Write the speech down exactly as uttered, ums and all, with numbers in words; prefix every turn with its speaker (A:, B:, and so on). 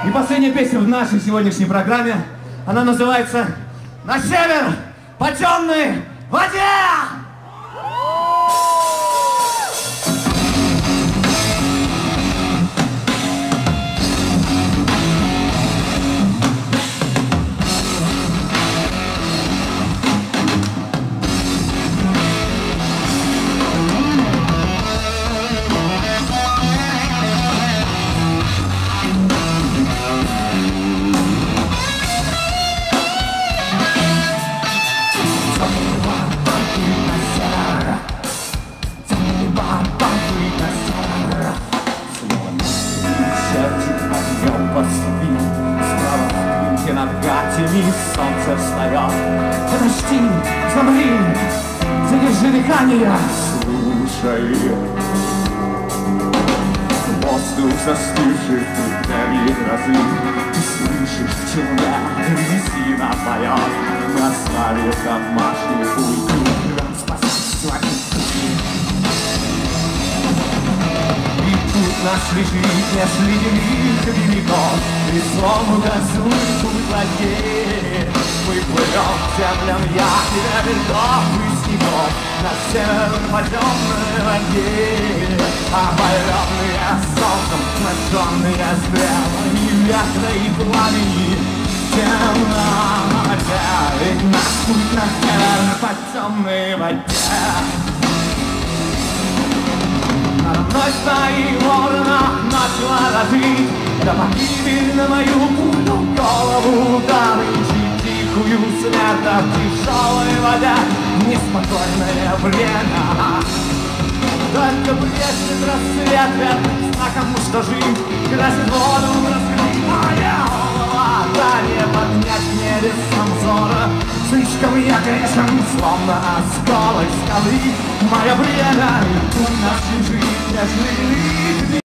A: И последняя песня в нашей сегодняшней программе, она называется «На север по темной воде». Над гатями солнце встает. Подожди, замри, задержи дыхание. Слушай, воздух застывший в преддверии грозы. Ты слышишь, челна дрезина поет, оставив домашнюю уйду. Спасать свои пути. И тут нас лежит меж ледяных берегов. Веслом угасует путь ладьи. Мы плывем к землям ярких берегов и снегов. На север по темной воде. Оборванные солнцем, сраженные стрелами ветра и пламени. Темная вода, ведь наш путь на север по темной воде. Надо мной свои ворона начала разить. Да погибель на мою путу голову давычи. Тихую смерть в тяжелой воде. Неспокойное время. Только блещет рассвет верным знаком, что жить красит воду раскрытая голова. Да не поднять небесом взора. Слишком я грешен, словно осколок скалы. Мое время, у нас лежит между